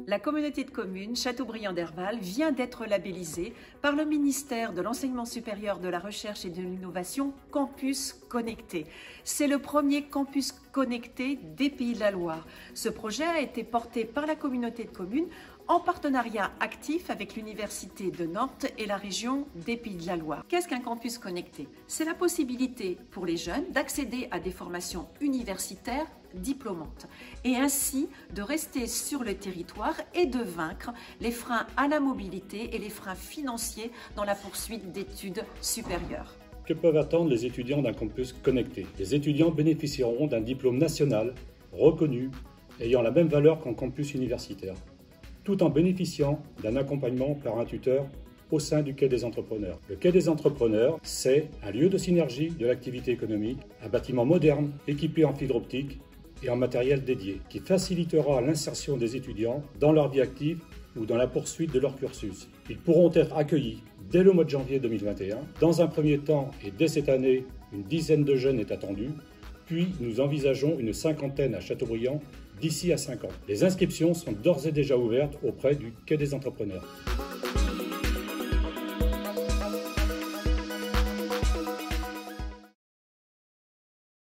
La communauté de communes Châteaubriand-Derval vient d'être labellisée par le ministère de l'Enseignement supérieur, de la Recherche et de l'Innovation Campus Connecté. C'est le premier campus connecté des Pays de la Loire. Ce projet a été porté par la communauté de communes en partenariat actif avec l'Université de Nantes et la région des Pays de la Loire. Qu'est-ce qu'un campus connecté? C'est la possibilité pour les jeunes d'accéder à des formations universitaires diplômantes et ainsi de rester sur le territoire et de vaincre les freins à la mobilité et les freins financiers dans la poursuite d'études supérieures. Que peuvent attendre les étudiants d'un campus connecté? Les étudiants bénéficieront d'un diplôme national reconnu ayant la même valeur qu'en campus universitaire, tout en bénéficiant d'un accompagnement par un tuteur au sein du Quai des Entrepreneurs. Le Quai des Entrepreneurs, c'est un lieu de synergie de l'activité économique, un bâtiment moderne équipé en fibre optique et en matériel dédié, qui facilitera l'insertion des étudiants dans leur vie active ou dans la poursuite de leur cursus. Ils pourront être accueillis dès le mois de janvier 2021. Dans un premier temps, et dès cette année, une dizaine de jeunes est attendue, puis nous envisageons une cinquantaine à Châteaubriand d'ici à 5 ans. Les inscriptions sont d'ores et déjà ouvertes auprès du Quai des Entrepreneurs.